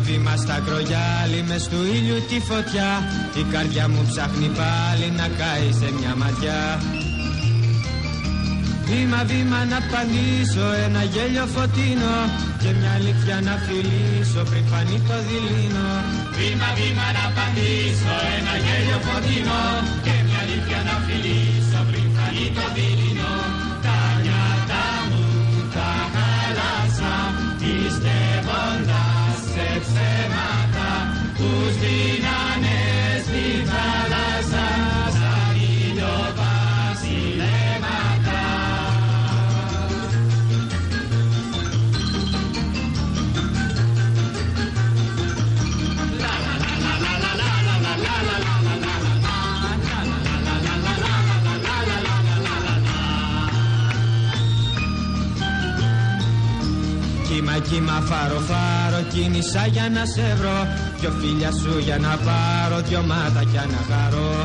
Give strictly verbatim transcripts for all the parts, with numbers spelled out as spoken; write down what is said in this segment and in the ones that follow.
βήμα στα κρογιάλι, μες του ήλιου τη φωτιά. Η καρδιά μου ψάχνει πάλι να καεί σε μια ματιά. Βήμα βήμα να απαντήσω, ένα γέλιο φωτεινό και μια αλήθεια να φιλήσω πριν φανεί το δειλίνο. Βήμα βήμα να απαντήσω, ένα γέλιο φωτεινό και μια αλήθεια να φιλήσω πριν φανεί το δειλίνο. Τα νιάτα μου τα χάλασα πιστεύοντας σε ψέματα που σβήνανε στη θάλασσα σαν ηλιοβασιλέματα. Κύμα κύμα φάρο φάρο κίνησα για να σε βρω, δυο φίλια σου για να πάρω, δυο μάτια να χαρώ.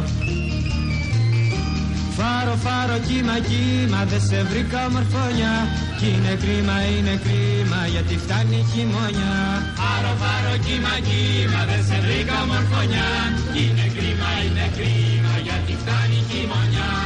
Φάρο φάρο κύμα κύμα δεν σε βρήκα ομορφόνια, κι είναι κρίμα είναι κρίμα γιατί φτάνει χειμώνια. Φάρο φάρο κύμα κύμα δεν σε βρήκα ομορφόνια, κι είναι κρίμα είναι κρίμα γιατί φτάνει χειμώνια.